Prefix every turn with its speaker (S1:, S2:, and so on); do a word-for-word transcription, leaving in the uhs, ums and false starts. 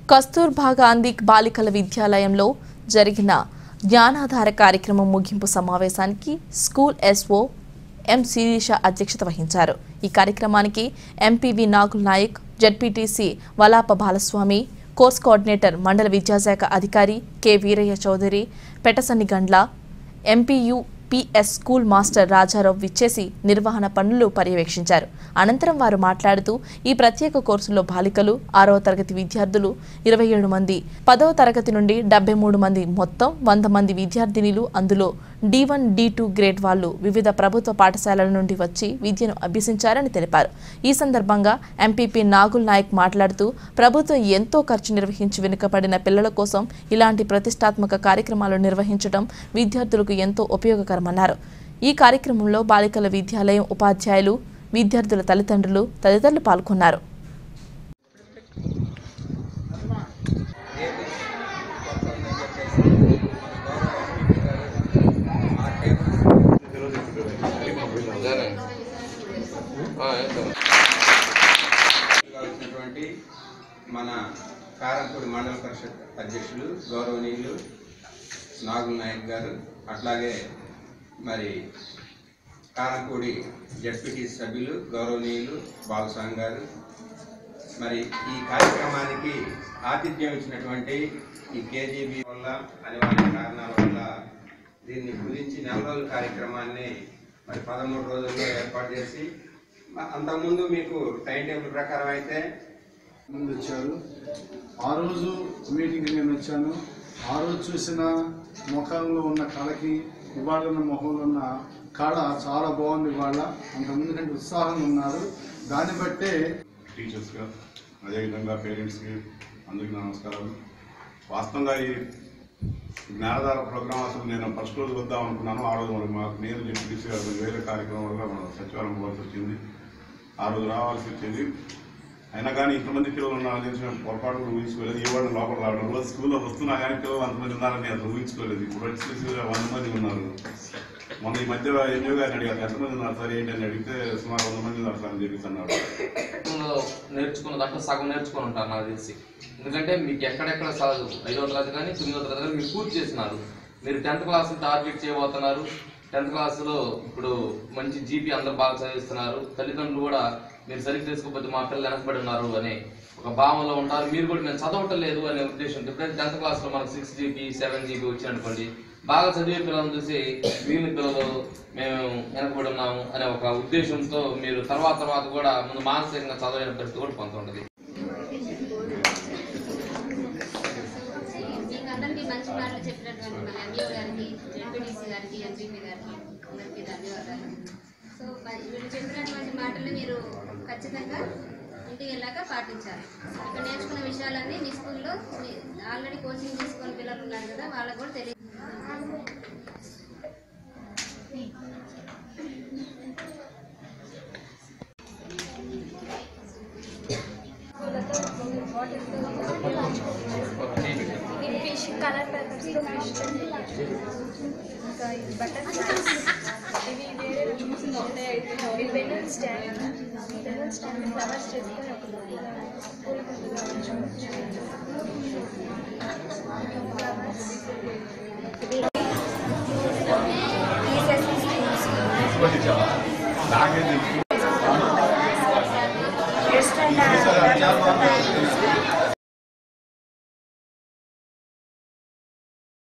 S1: కస్తూర్బా గాంధీ బాలికల విద్యాలయంలో జరిగిన జ్ఞానాధార కార్యక్రమం ముగింపు సమావేశానికి స్కూల్ ఎస్ఓ ఎం శిరీష అధ్యక్షత వహించారు। ఈ కార్యక్రమానికి ఎంపీవి నాగుల్ నాయక్, జెడ్పీటీసీ వలాప బాలస్వామి, కోర్స్ కోఆర్డినేటర్ మండల విద్యాశాఖ అధికారి కె వీరయ్య చౌదరి, పెటసన్ని గండ్ల, MPU PS school master Rajarao విచ్చేసి నిర్వహణ పనులు పర్యవేక్షించారు। అనంతరం వారు మాట్లాడుతూ ఈ ప్రత్యేక కోర్సులో బాలికలు, ఆరవ తరగతి విద్యార్థులు ఇరవై ఏడు మంది, పదవ తరగతి నుండి డెబ్బై మూడు మంది మొత్తం వంద మంది విద్యార్థినిలు, అందులో D one D two grade వాళ్ళు వివిధ ప్రభుత్వ పాఠశాలల నుండి వచ్చి విద్యను అభ్యసించారని తెలిపారు। ఈ సందర్భంగా ఎంపీపీ నాగుల్ నాయక్ మాట్లాడుతూ ప్రభుత్వం ఎంతో ఖర్చు నిర్వహించి వెనుకబడిన పిల్లల కోసం ఇలాంటి ప్రతిష్టాత్మక కార్యక్రమాలు నిర్వహించడం విద్యార్థులకు ఎంతో ఉపయోగకరమన్నారు। ఈ కార్యక్రమంలో బాలికల విద్యాలయం ఉపాధ్యాయులు, విద్యార్థుల తల్లిదండ్రులు తదితరులు పాల్గొన్నారు।
S2: మన కారంపూడి మండల పరిషత్ అధ్యక్షులు గౌరవనీయులు నాగుల్ నాయక్ గారు, అట్లాగే మరి కారంపూడి జెడ్పీటీ సభ్యులు గౌరవనీయులు బాలస్వామి గారు, మరి ఈ కార్యక్రమానికి ఆతిథ్యం ఇచ్చినటువంటి ఈ కేజీబీ వల్ల అనివార్య కారణాల వల్ల దీన్ని గురించి నెల రోజుల కార్యక్రమాన్ని మరి పదమూడు రోజుల్లో ఏర్పాటు చేసి, అంతకుముందు మీకు టైం టేబుల్ ప్రకారం అయితే
S3: ముందు వచ్చారు। ఆ రోజు మీటింగ్ నేను వచ్చాను। ఆ రోజు చూసిన ముఖంలో ఉన్న కళకి ఇవాళ ఉన్న ముఖంలో ఉన్న కళ చాలా బాగుంది। ఇవాళ అంతకుముందు కంటే ఉత్సాహంగా ఉన్నారు। దాన్ని బట్టే
S4: టీచర్స్గా అదేవిధంగా పేరెంట్స్కి అందరికీ నమస్కారాలు। వాస్తవంగా ఈ జ్ఞానధార ప్రోగ్రామ్ అసలు నేను ఫస్ట్ రోజు వద్దాం అనుకున్నాను। ఆ రోజు మరి మాకు నేను చెప్పి వేరే కార్యక్రమం వల్ల మనం సచివాలయం పోవాల్సి వచ్చింది, ఆ రోజు రావాల్సి వచ్చింది। అయినా కానీ ఇంతమంది పిల్లలు ఉన్నారని తెలిసి మేము పొరపాటు కూడా ఊహించుకోలేదు। ఈ వాళ్ళు లోపల రావడం రోజు స్కూల్లో వస్తున్నా కానీ పిల్లలు అంతమంది ఉన్నారని అసలు ఊహించుకోలేదు। ఇప్పుడు వచ్చేసి వంద మంది ఉన్నారు। మొన్న ఈ మధ్య ఎంజో గారిని అడిగారు ఎంతమంది ఉన్నారు సార్ ఏంటి అని అడిగితే సుమారు వంద మంది ఉన్నారు సార్ అని చెప్పేసి అన్నాడు।
S5: నేర్చుకున్న దాంట్లో సగం నేర్చుకుని ఉంటారు నాకు తెలిసి, ఎందుకంటే మీకు ఎక్కడెక్కడ ఐదో తరగతి కానీ తొమ్మిదో తరగతి కానీ మీరు పూర్తి చేస్తున్నారు। మీరు టెన్త్ క్లాస్ టార్గెట్ చేయబోతున్నారు। టెన్త్ క్లాస్లో ఇప్పుడు మంచి జీపీ అందరు బాగా చదివిస్తున్నారు। తల్లిదండ్రులు కూడా మీరు సరిగ్గా చేసుకోకపోతే మా పిల్లలు వెనకబడి ఉన్నారు అనే ఒక భావనలో ఉంటారు। మీరు కూడా మేము చదవటం లేదు అనే ఉద్దేశం, ఎప్పుడైతే టెన్త్ క్లాస్లో మనకు సిక్స్ జీబీ సెవెన్ జీబీ వచ్చిననుకోండి, బాగా చదివే పిల్లలను చూసి వీళ్ళ పిల్లలు మేము వెనకబడి ఉన్నాము అనే ఒక ఉద్దేశంతో మీరు తర్వాత తర్వాత కూడా ముందు మానసికంగా చదవలేని పరిస్థితి కూడా పొందుతుంటది।
S6: అందరికీ మంచి మాటలు చెప్పినటువంటి మన ఎంఈఓ గారికి, జెడ్పీటీసీ గారికి, ఎంపీపీ గారికి అందరికీ ధన్యవాదాలు। సో వీళ్ళు చెప్పినటువంటి మాటలు మీరు ఖచ్చితంగా ఇంటికి వెళ్ళాక పాటించాలి। ఇక్కడ నేర్చుకున్న విషయాలన్నీ మీ స్కూల్లో ఆల్రెడీ కోచింగ్ తీసుకున్న పిల్లలు ఉన్నారు కదా, వాళ్ళకు కూడా తెలియదు।
S7: కలర్ పేపర్స్ బటర్ ఇవి వేరే ఇవి balloon stand balloon stand flowers చేసుకొని ఒక ఫ్లవర్స్